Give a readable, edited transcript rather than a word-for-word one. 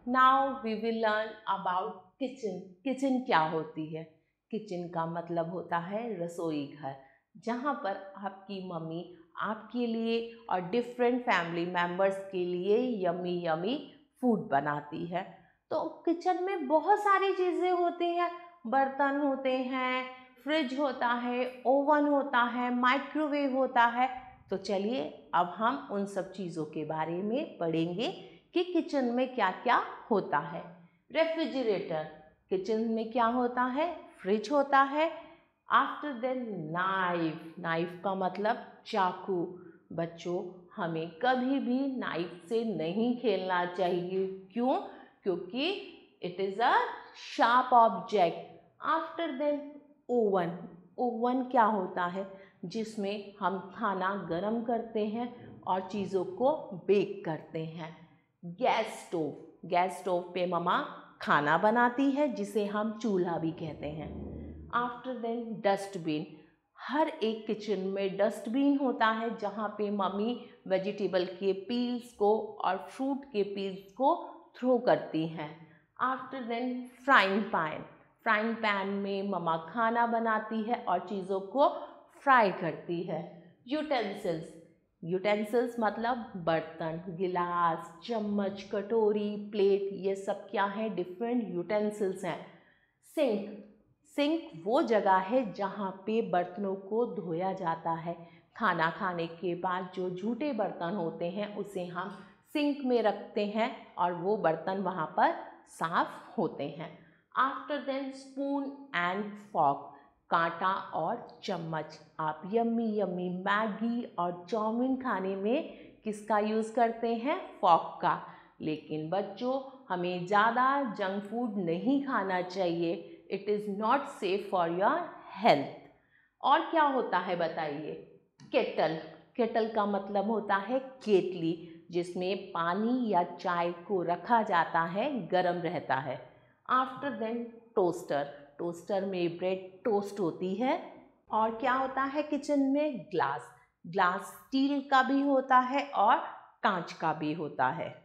Now we will learn about kitchen. Kitchen क्या होती है? किचन का मतलब होता है रसोई घर, जहाँ पर आपकी मम्मी आपके लिए और डिफरेंट फैमिली मेम्बर्स के लिए यमी यमी फूड बनाती है। तो किचन में बहुत सारी चीज़ें होती हैं, बर्तन होते हैं, फ्रिज होता है, ओवन होता है, माइक्रोवेव होता है। तो चलिए अब हम उन सब चीज़ों के बारे में पढ़ेंगे कि किचन में क्या क्या होता है। रेफ्रिजरेटर, किचन में क्या होता है? फ्रिज होता है। आफ्टर देन नाइफ, नाइफ का मतलब चाकू। बच्चों, हमें कभी भी नाइफ से नहीं खेलना चाहिए। क्यों? क्योंकि it is a sharp object. After then oven, oven क्या होता है? जिसमें हम खाना गर्म करते हैं और चीज़ों को बेक करते हैं। गैस स्टोव, गैस स्टोव पे मम्मा खाना बनाती है, जिसे हम चूल्हा भी कहते हैं। आफ्टर देन डस्टबिन, हर एक किचन में डस्टबिन होता है, जहाँ पे मम्मी वेजिटेबल के पील्स को और फ्रूट के पील्स को थ्रो करती हैं। After then frying pan, frying pan में मम्मा खाना बनाती है और चीज़ों को फ्राई करती है। यूटेंसिल्स, यूटेंसिल्स मतलब बर्तन, गिलास, चम्मच, कटोरी, प्लेट, ये सब क्या है? डिफरेंट यूटेंसिल्स हैं। सिंक, सिंक वो जगह है जहाँ पे बर्तनों को धोया जाता है। खाना खाने के बाद जो झूठे बर्तन होते हैं उसे हम सिंक में रखते हैं और वो बर्तन वहाँ पर साफ होते हैं। After then spoon and fork, कांटा और चम्मच। आप यम्मी यम्मी मैगी और चाउमीन खाने में किसका यूज़ करते हैं? फॉर्क का। लेकिन बच्चों, हमें ज़्यादा जंक फूड नहीं खाना चाहिए। It is not safe for your health. और क्या होता है बताइए? केटल, केटल का मतलब होता है केतली, जिसमें पानी या चाय को रखा जाता है, गर्म रहता है। आफ्टर देन टोस्टर, टोस्टर में ब्रेड टोस्ट होती है। और क्या होता है किचन में? ग्लास, ग्लास स्टील का भी होता है और कांच का भी होता है।